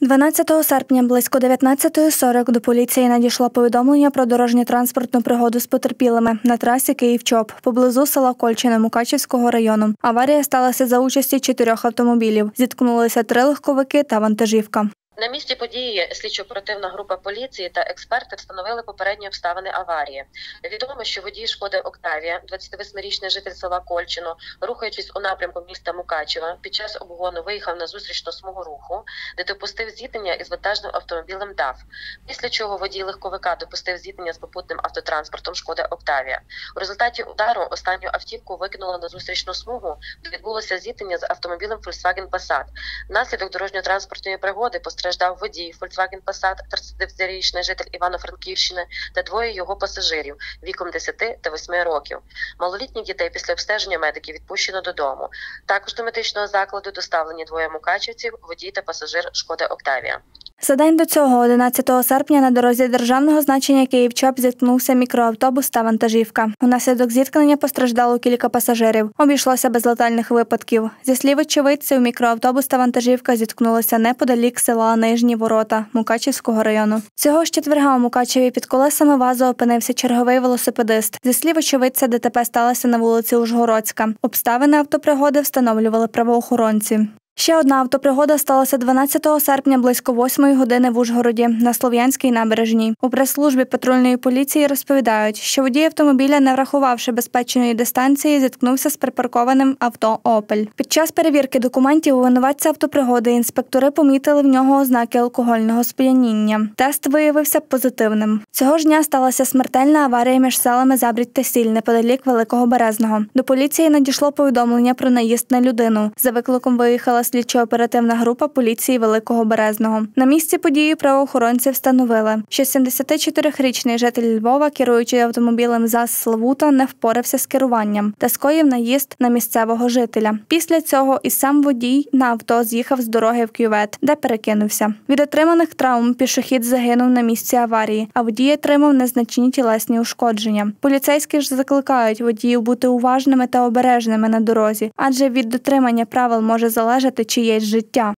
12 серпня близько 19:40 до поліції надійшло повідомлення про дорожньо-транспортну пригоду з потерпілими на трасі Київ-Чоп поблизу села Кольчине Мукачівського району. Аварія сталася за участі 4 автомобілів. Зіткнулися 3 легковики та вантажівка. На місці події слідчо-оперативна група поліції та експерти встановили попередні обставини аварії. Відомо, що водій Шкоди Октавія, 28-річний житель села Кольчино, рухаючись у напрямку міста Мукачева, під час обгону виїхав на зустрічну смугу руху, де допустив зіткнення із вантажним автомобілем ДАФ. Після чого водій легковика допустив зіткнення з попутним автотранспортом Шкода Октавія. У результаті удару останню автівку викинуло на зустрічну смугу, де відбулося зіткнення з автомобілем Volkswagen Passat. Внаслідок дорожньо-транспортної пригоди постраждав водій Volkswagen Passat, 39-річний житель Івано-Франківщини та 2 його пасажирів віком 10 та 8 років. Малолітніх дітей після обстеження медиків відпущено додому. Також до медичного закладу доставлені 2 мукачівців, водій та пасажир Шкоди Октавія. За день до цього, 11 серпня, на дорозі державного значення Київ-Чоп зіткнувся мікроавтобус та вантажівка. Унаслідок зіткнення постраждало кілька пасажирів. Обійшлося без летальних випадків. Зі слів очевидців, мікроавтобус та вантажівка зіткнулися неподалік села Нижні Ворота Мукачівського району. Цього ж четверга у Мукачеві під колесами ВАЗу опинився черговий велосипедист. Зі слів очевидця, ДТП сталося на вулиці Ужгородська. Обставини автопригоди встановлювали правоохоронці. Ще одна автопригода сталася 12 серпня близько 8 години в Ужгороді на Слов'янській набережній. У прес-службі патрульної поліції розповідають, що водій автомобіля, не врахувавши безпечної дистанції, зіткнувся з припаркованим авто «Опель». Під час перевірки документів у винуватця автопригоди інспектори помітили в нього ознаки алкогольного сп'яніння. Тест виявився позитивним. Цього ж дня сталася смертельна аварія між селами Забрідь та Сіль неподалік Великого Березного. До поліції надійшло повідомлення про наїзд на людину. За викликом виїхала слідчо-оперативна група поліції Великого Березного. На місці події правоохоронці встановили, що 74-річний житель Львова, керуючи автомобілем ЗАЗ «Славута», не впорався з керуванням та скоїв наїзд на місцевого жителя. Після цього і сам водій на авто з'їхав з дороги в кювет, де перекинувся. Від отриманих травм пішохід загинув на місці аварії, а водій отримав незначні тілесні ушкодження. Поліцейські ж закликають водіїв бути уважними та обережними на дорозі, адже від дотримання правил може залежати чиєсь життя.